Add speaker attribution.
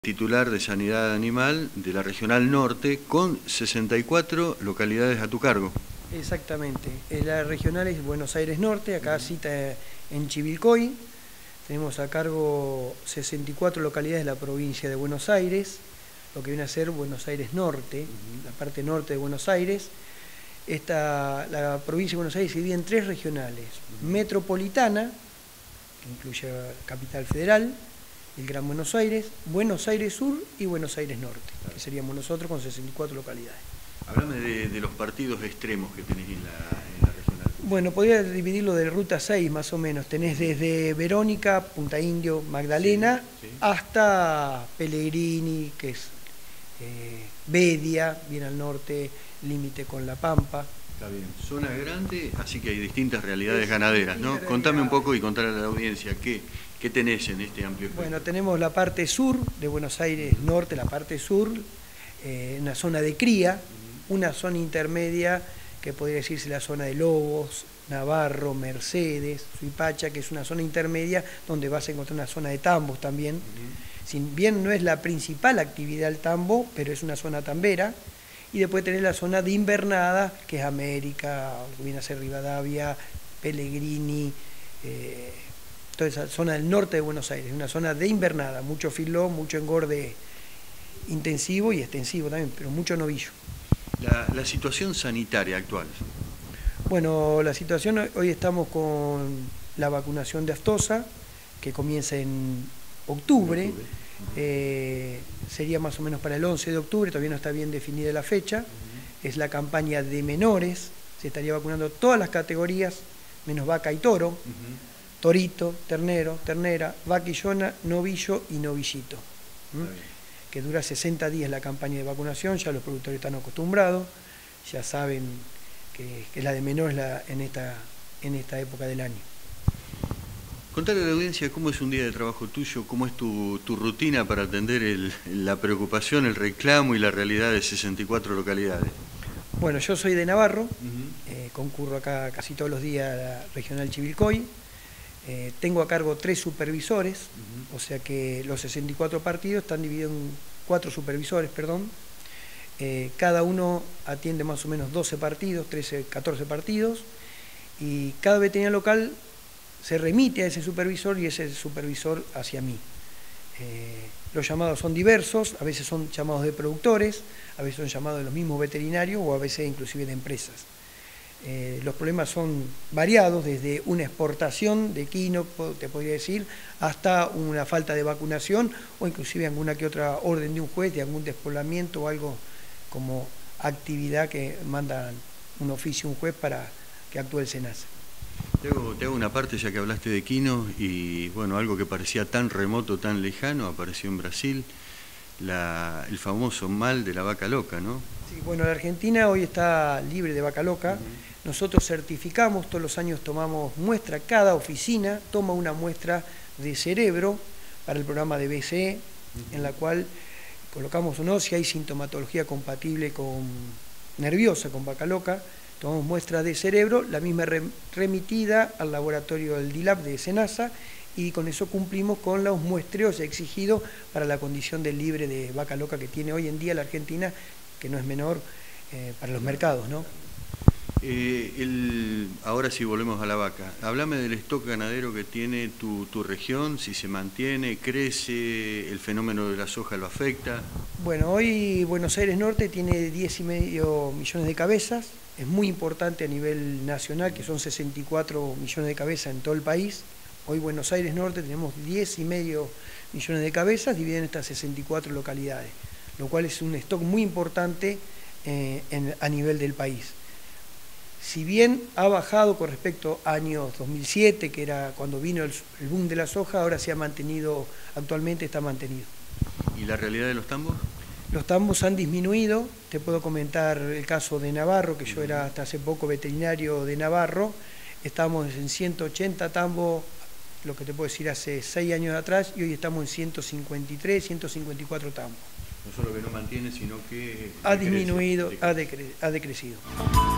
Speaker 1: Titular de Sanidad Animal de la Regional Norte, con 64 localidades a tu cargo.
Speaker 2: Exactamente. La regional es Buenos Aires Norte, acá cita en Chivilcoy. Tenemos a cargo 64 localidades de la provincia de Buenos Aires, lo que viene a ser Buenos Aires Norte, la parte norte de Buenos Aires. La provincia de Buenos Aires se divide en 3 regionales: metropolitana, que incluye Capital Federal, el Gran Buenos Aires Sur y Buenos Aires Norte, que seríamos nosotros con 64 localidades.
Speaker 1: Háblame de los partidos extremos que tenés en la regional.
Speaker 2: Bueno, podría dividirlo de Ruta 6 más o menos. Tenés desde Verónica, Punta Indio, Magdalena, sí. Hasta Pellegrini, que es Bedia, bien al norte, límite con La Pampa.
Speaker 1: Está bien. Zona grande, así que hay distintas realidades ganaderas, ¿no? Contame un poco y contale a la audiencia ¿qué tenés en este amplio espectro?
Speaker 2: Bueno, tenemos la parte sur de Buenos Aires Norte, la parte sur, una zona de cría, una zona intermedia que podría decirse la zona de Lobos, Navarro, Mercedes, Suipacha, que es una zona intermedia donde vas a encontrar una zona de tambos también. Si bien no es la principal actividad el tambo, pero es una zona tambera. Y después tenés la zona de invernada, que es América, viene a ser Rivadavia, Pellegrini, toda esa zona del norte de Buenos Aires, una zona de invernada, mucho filó, mucho engorde intensivo y extensivo también, pero mucho novillo.
Speaker 1: La situación sanitaria actual.
Speaker 2: Bueno, la situación, hoy estamos con la vacunación de aftosa, que comienza en octubre. Sería más o menos para el 11 de octubre, todavía no está bien definida la fecha. Es la campaña de menores, se estaría vacunando todas las categorías, menos vaca y toro, torito, ternero, ternera, vaquillona, novillo y novillito. Que dura 60 días la campaña de vacunación, ya los productores están acostumbrados, ya saben que la de menores en esta época del año.
Speaker 1: Contale a la audiencia cómo es un día de trabajo tuyo, cómo es tu rutina para atender la preocupación, el reclamo y la realidad de 64 localidades.
Speaker 2: Bueno, yo soy de Navarro, concurro acá casi todos los días a la regional Chivilcoy. Tengo a cargo 3 supervisores, o sea que los 64 partidos están divididos en 4 supervisores, perdón. Cada uno atiende más o menos 12 partidos, 13, 14 partidos, y cada veterinario local se remite a ese supervisor y ese supervisor hacia mí. Los llamados son diversos, a veces son llamados de productores, a veces son llamados de los mismos veterinarios o a veces inclusive de empresas. Los problemas son variados, desde una exportación de equino, te podría decir, hasta una falta de vacunación o inclusive alguna que otra orden de un juez de algún despoblamiento o algo como actividad que manda un oficio un juez para que actúe el SENASA.
Speaker 1: Te hago una parte, ya que hablaste de equinos, y bueno, algo que parecía tan remoto, tan lejano, apareció en Brasil, el famoso mal de la vaca loca, ¿no?
Speaker 2: Sí, bueno, la Argentina hoy está libre de vaca loca. Nosotros certificamos, todos los años tomamos muestra, cada oficina toma una muestra de cerebro para el programa de BCE, en la cual colocamos o no si hay sintomatología compatible con nerviosa, con vaca loca. Tomamos muestra de cerebro, la misma remitida al laboratorio del DILAB de SENASA, y con eso cumplimos con los muestreos exigidos para la condición de libre de vaca loca que tiene hoy en día la Argentina, que no es menor para los mercados, ¿no?
Speaker 1: Ahora sí volvemos a la vaca. Háblame del stock ganadero que tiene tu región, si se mantiene, crece, el fenómeno de la soja lo afecta.
Speaker 2: Bueno, hoy Buenos Aires Norte tiene 10,5 millones de cabezas. Es muy importante a nivel nacional, que son 64 millones de cabezas en todo el país. Hoy Buenos Aires Norte tenemos 10,5 millones de cabezas divididas en estas 64 localidades, lo cual es un stock muy importante a nivel del país. Si bien ha bajado con respecto a años 2007, que era cuando vino el boom de la soja, ahora se ha mantenido, actualmente está mantenido.
Speaker 1: ¿Y la realidad de los tambos?
Speaker 2: Los tambos han disminuido. Te puedo comentar el caso de Navarro, que yo era hasta hace poco veterinario de Navarro. Estábamos en 180 tambos, lo que te puedo decir hace 6 años atrás, y hoy estamos en 153, 154 tambos.
Speaker 1: No solo que no mantiene, sino que
Speaker 2: ha disminuido, ha decrecido.